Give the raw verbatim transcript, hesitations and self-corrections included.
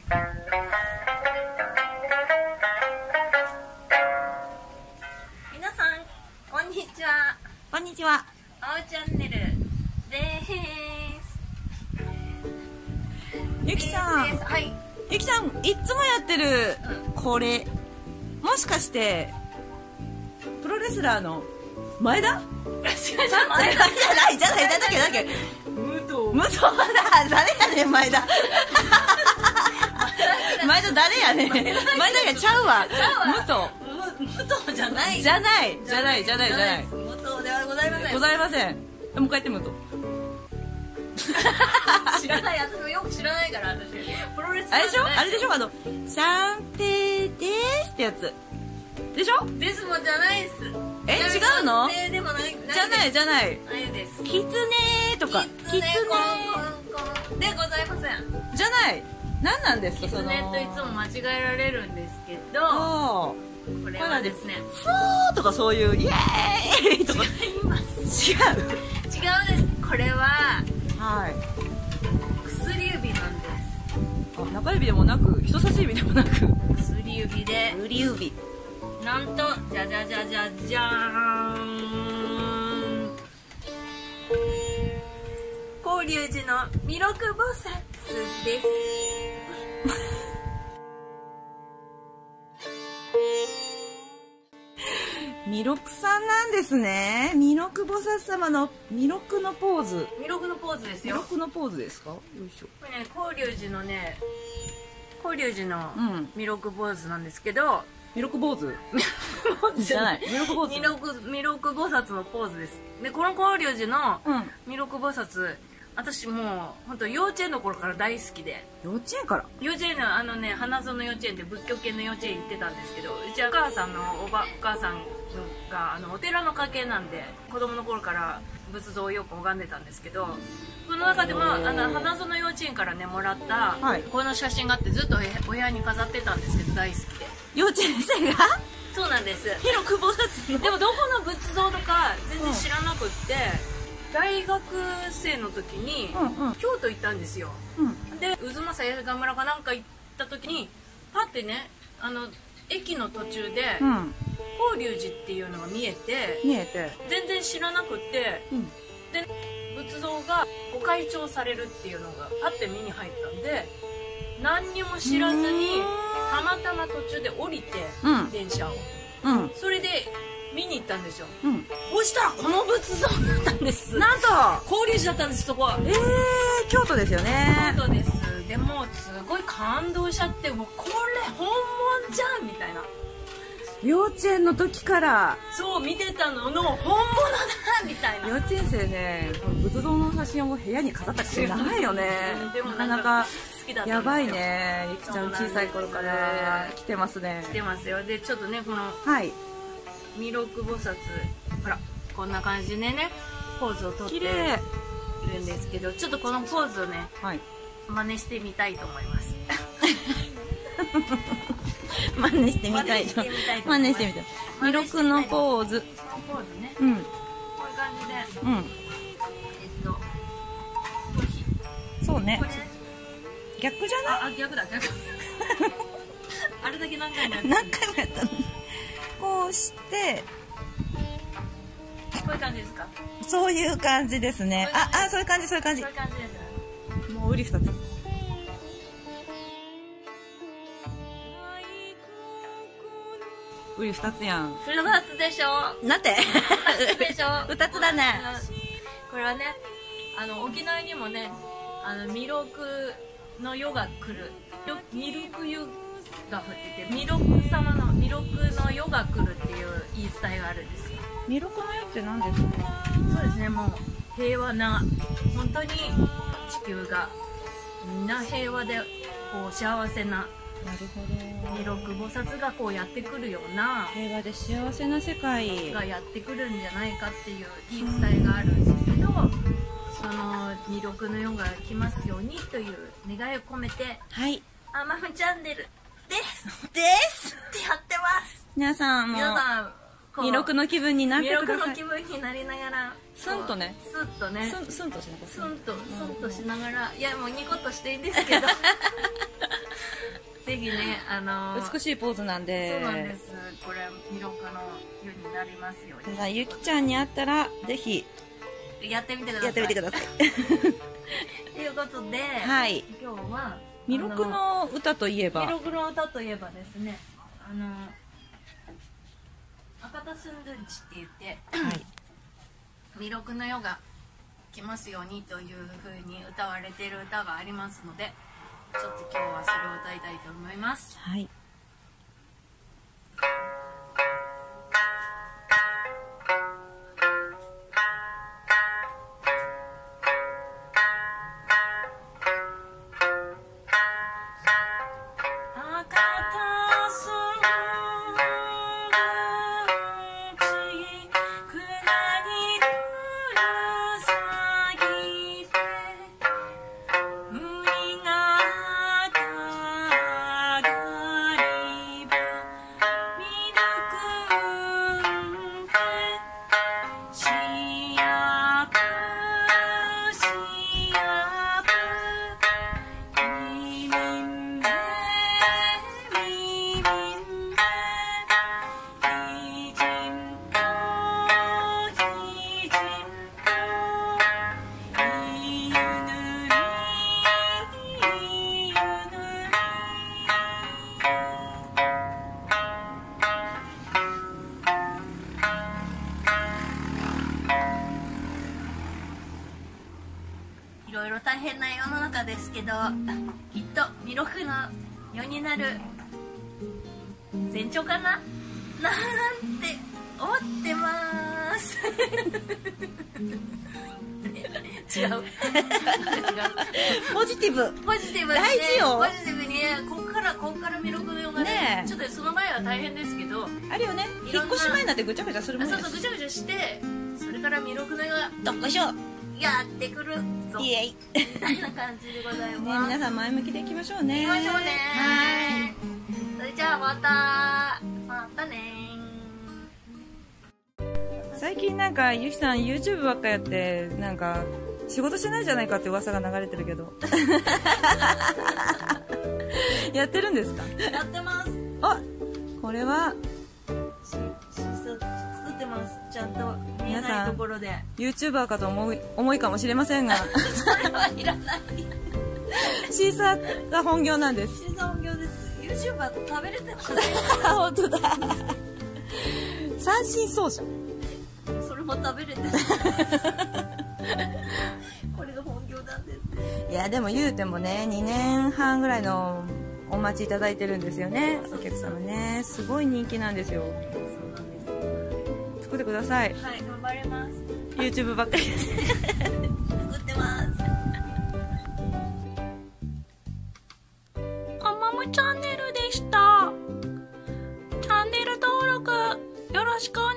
皆さんこんにちは。 こんにちは。 あおチャンネルです。 ゆきさん、 はい。 ゆきさんいつもやってるこれ、もしかしてプロレスラーの前田？ 違うじゃないじゃないじゃないだっけだっけ。 武藤。 武藤だ。誰やねん前田。前田誰やねん。前田がちゃうわ。武藤。 武藤じゃない。 じゃないじゃないじゃないじゃない。 武藤ではございません。 ございません。もう一回言って武藤。 知らない。私もよく知らないから私。プロレス。 あれでしょあれでしょあの三平ですってやつ。でしょ？ ですもじゃないです。 え、違うの？ でもない。 じゃないじゃない。 ないです。 キツネとか。 キツネコンコンでございません。 じゃない。何なんですかその。 キツネといつも間違えられるんですけど。 これはですね。 フォーとかそういうイエーイとか。 違います。 違う。 違うんです。これは。 はい。 薬指なんです。 あ、中指でもなく、人差し指でもなく。 薬指で。 薬指。 なんと、じゃじゃじゃじゃじゃーん。法隆寺の弥勒菩薩です。 弥勒さんなんですね。弥勒菩薩様の弥勒のポーズ。 弥勒のポーズですよ。 弥勒のポーズですか。よいしょ。 これね、法隆寺のね、法隆寺の弥勒ポーズなんですけど、 弥勒坊主じゃない。弥勒坊主。 弥勒、弥勒菩薩のポーズです。で、この法隆寺の弥勒菩薩、私もう本当幼稚園の頃から大好きで。 幼稚園から？ 幼稚園のあのね、花園幼稚園って仏教系の幼稚園行ってたんですけど、うちはお母さんのおば、お母さんがあのお寺の家系なんで、子供の頃から仏像をよく拝んでたんですけど、その中でもあの花園幼稚園からねもらった、はい、この写真があってずっとお部屋に飾ってたんですけど大好きで。 幼稚園生が？ そうなんです。 弥勒菩薩の。 でもどこの仏像とか全然知らなくって、うん、大学生の時に、うんうん、京都行ったんですよ、うん、で渦政映画村かなんか行った時にパッてね、あの駅の途中で、うん、法隆寺っていうのが見えて見えて全然知らなくって、うん、で仏像がご開帳されるっていうのがパッて目に入ったんで、何にも知らずにたまたま途中で降りて、うん、電車を、うん、それで見に行ったんですよ、うん、そしたらこの仏像だったんです。 なんと法隆寺だったんです。そこはえー、京都ですよね。 京都です。でもすごい感動しちゃって、もうこれ本物じゃんみたいな。 幼稚園の時からそう見てたのの本物だみたいな。 幼稚園生ね、仏像の写真を部屋に飾ったりしてないよね。でもなかなか好きだったんですよ。やばいね。ゆきちゃん小さい頃から来てますね。 来てますよ。でちょっとねこの弥勒菩薩、ほらこんな感じでねポーズをとっているんですけど、ちょっとこのポーズをね、はい、真似してみたいと思います。 真似してみたいと。真似してみたい。弥勒のポーズ。 ポーズね。 うん。 こういう感じで。うん。えっと。 そうね。逆じゃない？ あ、逆だ逆。あれだけ何回もやった。 何回もやったの。こうして。 こういう感じですか？ そういう感じですね。あ、あ、そういう感じ、そういう感じ。 そういう感じです。 もううり二つ。うり二つやん。 二つでしょ。 なんて。 二つでしょ。 二つだね。 これはね、あの沖縄にもね、あの弥勒の世が来る。弥勒湯が降ってて、弥勒様の弥勒の世が来るっていう言い伝えがあるんですよ。 弥勒の世って何ですか？ そうですね、もう平和な、本当に地球がみんな平和でこう幸せな。 なるほど。 弥勒菩薩がこうやってくるような平和で幸せな世界がやってくるんじゃないかっていう言い伝えがあるんですけど、その弥勒の世が来ますようにという願いを込めて、 はい、 あまふチャンネルですですってやってます。 皆さんも皆さん弥勒の気分になってください。 弥勒の気分になりながらスンとね、 スンとね、 スンスンとしながらスンとスンとしながら、いやもうニコッとしていいんですけど。 ぜひね、あのー、 美しいポーズなんで。 そうなんです。これ魅力の湯になりますように。 皆さんゆきちゃんに会ったらぜひやってみてください。 やってみてください。 ということで、 はい、 今日は弥勒の歌といえば、 弥勒の歌といえばですね、あの赤田スンドゥンチって言って、はい、弥勒の世が来ますようにという風に歌われている歌がありますので、ちょっと今日はそれを歌いたいと思います。 はい。 いろいろ大変な世の中ですけど、きっと弥勒の世になる前兆かななんて思ってます。違う。違う。 ポジティブ。 ポジティブ、ね、 大事よ。 ポジティブに、こっからこっから弥勒の世がね、ね、ちょっとその前は大変ですけど、 あれよね、引っ越し前になってぐちゃぐちゃするもんね。 そうそう、ぐちゃぐちゃして、それから弥勒の世がどっこいしょやってくるぞイエイみたいな感じでございます。 ね、皆さん前向きでいきましょうね。 いきましょうね。 はい。 それじゃあまたまたね。 最近なんかゆきさん YouTube ばっかやってなんか仕事してないんじゃないかって噂が流れてるけどやってるんですか？ やってます。 あ、これはしし作ってます。ちゃんと見えないところで YouTuber かと思い思いかもしれませんがそれはいらない。 シーサーが本業なんです。 シーサー本業です。 YouTuber 食べれてます。 本当だ。三振奏者、 それも食べれてます。これが本業なんです。 いやでも言うてもねにねんはんぐらいのお待ちいただいてるんですよね。お客様ね、すごい人気なんですよ。 そうなんです。 作ってください。 はい、頑張ります。 YouTube ばっかり作ってます。 あまむチャンネルでした。チャンネル登録よろしくお願いします。